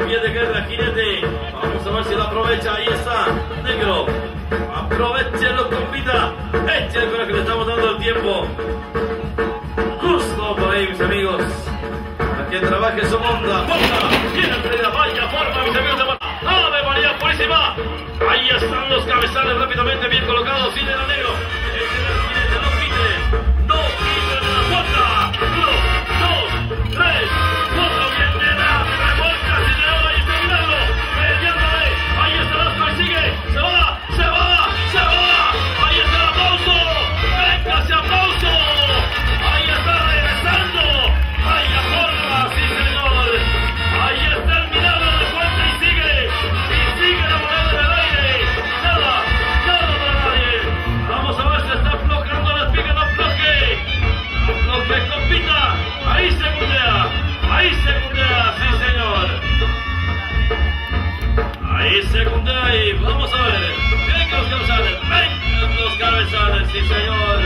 pie de guerra, jinete. Vamos a ver si lo aprovecha. Ahí está, negro. Aprovechenlo, compita. Échale con lo que le estamos dando el tiempo. Justo por ahí, mis amigos. Para que trabaje su monta. Tiene la vaya forma, mis amigos de ¡Ave María Purísima! Ahí están los cabezales rápidamente bien colocados. Sin el negro. Échale al jinete, no quite. No quite la puerta. 1, 2, 3, 4. Bien de la revuelta. Sin el ahí está mirando. Mediándole. Ahí está el otro y sigue. Se va. Ahí está el aplauso. Venga ese aplauso. Ahí está regresando. Ahí a forma, sí señor. Ahí está el milagro de puerta y sigue la moneda en el aire. Nada para nadie. Vamos a ver si está aflojando la espiga, no afloje, compita. Ahí se mundea, sí señor. Ahí se mundea y vamos a ver. Venga los cabezales, sí señor.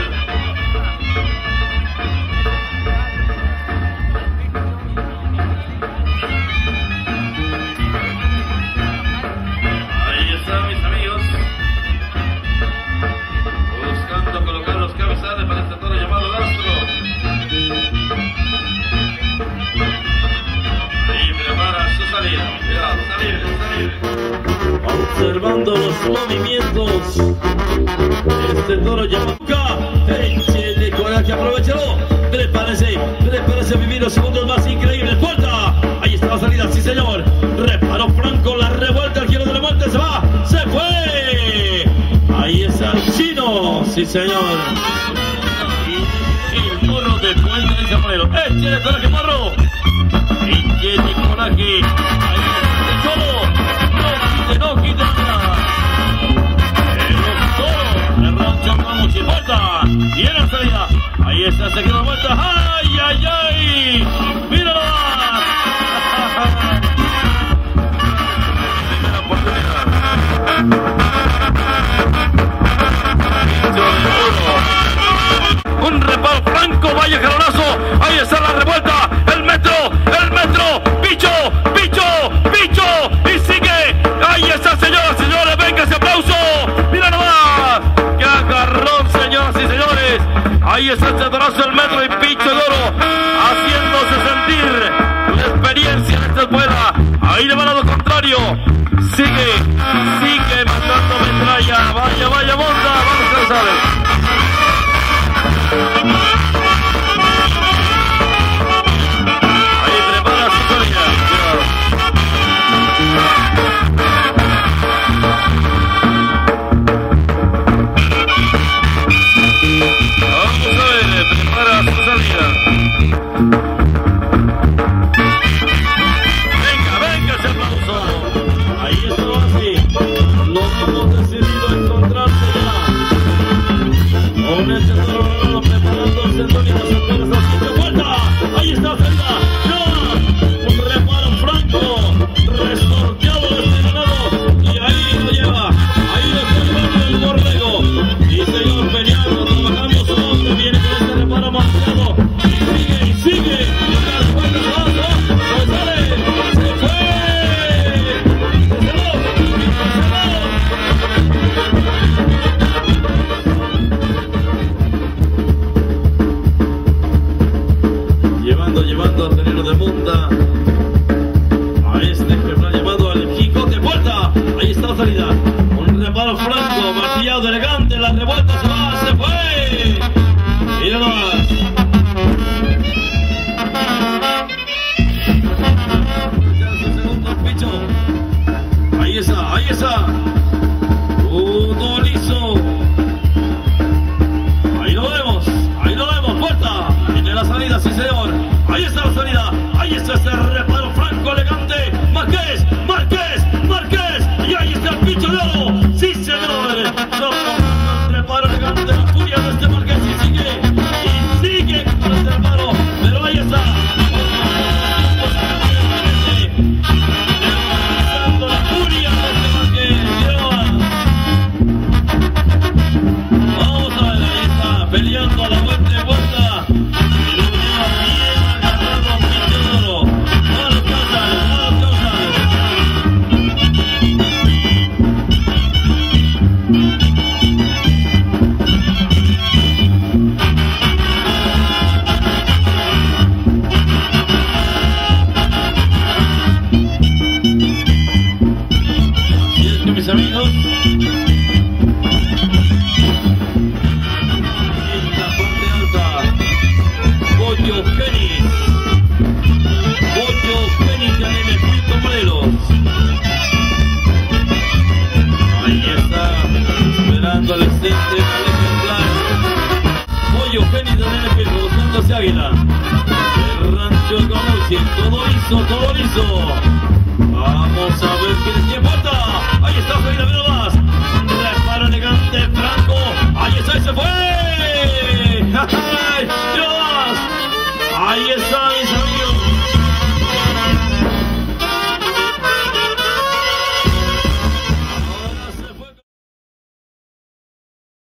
Ahí están mis amigos. Buscando colocar los cabezales para este toro llamado Astro. Ahí prepara su salida. Cuidado, está libre. Observando los movimientos. Este toro llamado de coraje, aprovechalo. ¿Qué le parece vivir los segundos más increíbles? ¡Puerta! Ahí está la salida, sí señor. Reparo Franco, la revuelta, el giro de la muerte, se va, se fue. Ahí está el chino, sí señor. Y el morro de Puente del Camarero. ¡Tiene coraje, morro! Y tiene coraje. Ahí está el cholo. No quite nada. El rancho vamos y vuelta. Tiene la salida. Ahí está, se queda vuelta. ¡Ay! ¡Míralo! Primera oportunidad. Un reparo Franco, vaya jalonazo. Ahí está la revuelta. El metro. Picho. Y sigue. Ahí está, señoras y señores. Venga ese aplauso. Mira nomás. ¡Qué agarrón, señoras y señores! Ahí está el dorazo, el metro y Picho de Oro. Haciéndose sentir la experiencia en esta escuela. Ahí le va al lado contrario. Sigue matando metralla. Vaya, monta. Vamos a ver. Ahí prepara su salida. Vamos a ver, prepara su salida. Venga ese aplauso. Ahí está así. Nos hemos decidido encontrarse ya. Con este toro preparándose Antonio Santos así de vuelta. Ahí está la salida. Ya. Un reparo Franco. Resorteado este ganado. Y ahí lo lleva. Ahí lo está llevando el borrego. Y señor peleando, trabajando su hombre. Viene con este reparo marcado. Y sigue. Las vueltas no sale. Se fue. Llevando al tenero de monta a este ejemplar llamado al Quijote. Vuelta, ahí está la salida. Un reparo Franco, martillado elegante, la revuelta se fue. Mira nomás. Segundo Picho. Ahí está. Todo liso. Ahí lo vemos, puerta. Tiene la salida, sí señor. Ahí está la salida, ahí está ese reparo Franco elegante. Márquez. Y ahí está el Picho de Oro. Sí señor. El reparo elegante, la furia de este Márquez. Y sigue con este reparo. Pero ahí está. La furia de este Márquez. Vamos a ver, ahí está peleando a la vuelta. Fénix. Pollo Fénix en el Espíritu Morelos. Ahí está, esperando al estente al ejemplar. Pollo Fénix en el Espíritu, buscándose Águila. El rancho Conoce, todo listo, todo listo. Vamos a ver qué